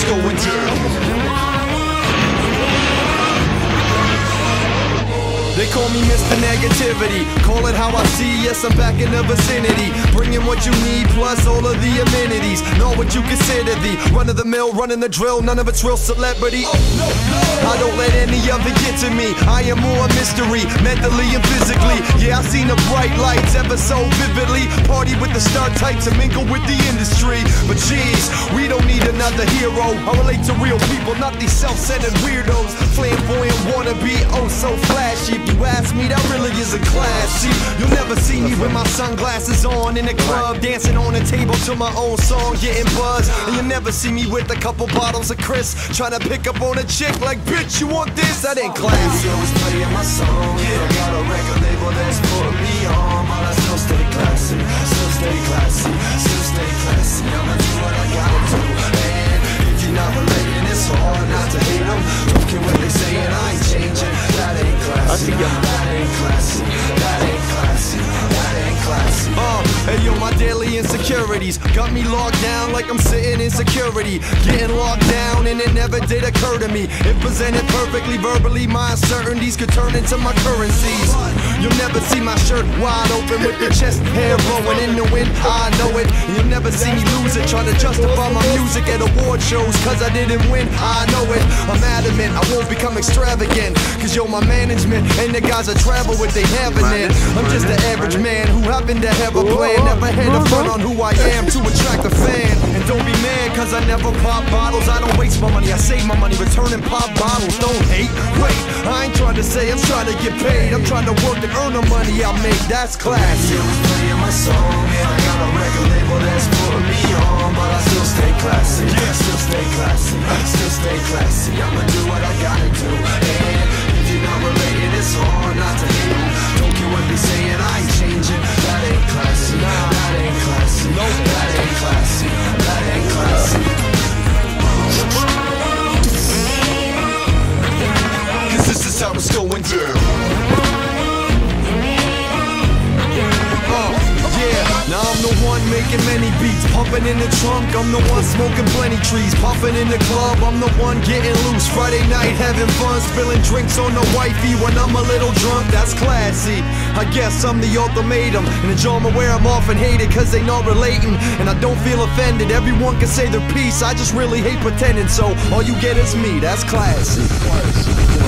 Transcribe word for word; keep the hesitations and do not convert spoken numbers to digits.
going down. They call me Mister Negativity, call it how I see, yes I'm back in the vicinity, bringing what you need plus all of the amenities, know what you consider the run-of-the-mill, running the drill, none of it's real celebrity. Oh, no, no. I don't let any of it get to me, I am more a mystery, mentally and physically. Yeah, I've seen the bright lights ever so vividly, party with the star types and mingle with the industry. But geez, we don't need another hero, I relate to real people, not these self-centered weirdos, flamboyant wannabe, oh so flashy. If you ask me, that really isn't classy. You'll never see me with my sunglasses on in the club, dancing on the table to my own song, getting buzzed. And you'll never see me with a couple bottles of Chris, trying to pick up on a chick like, bitch, you want this? That ain't classy. I was playing my song, yeah. I got a record label that's putting me on, but I still stay classy, still stay classy, still stay classy. I'ma do what I gotta do, and if you're not relating, it's hard not to hate them. Don't care what they say, and I ain't changing. That ain't classy, that ain't classy, that ain't classy, that ain't classy. Uh, hey yo, my daily insecurities got me locked down like I'm sitting in security, getting locked down, and it never did occur to me. If presented perfectly verbally, my uncertainties could turn into my currencies. You'll never see my shirt wide open with the chest hair blowing in the wind, I know it. And you'll never see me lose it, trying to justify my music at award shows, cause I didn't win, I know it. I'm adamant, I won't become extravagant, cause yo, my management and the guys I travel with, they having it. I'm just an average man who happened to have a plan, never had a front on who I am to attract a fan. And don't be mad cause I never pop bottles, I don't waste my money, I save my money returning pop bottles. Don't hate, wait, I ain't trying to say I'm trying to get paid, I'm trying to work and earn the money I make, that's classy. I was playing my song, yeah. I got a record label that's putting me on, but I still stay classy, yeah. Still stay classy, still stay classy. I'ma do what I gotta do, and if you're not related, it's hard not to hate them. Don't care what they say, and I ain't changing. That ain't classy, that ain't classy, no, that ain't classy, that ain't classy. Cause this is how it's going down. Now I'm the one making many beats, pumping in the trunk, I'm the one smoking plenty trees, puffing in the club, I'm the one getting loose, Friday night having fun, spilling drinks on the wifey when I'm a little drunk, that's classy. I guess I'm the ultimatum, and the genre where I'm often hated cause they not relating, and I don't feel offended, everyone can say their piece, I just really hate pretending, so all you get is me, that's classy.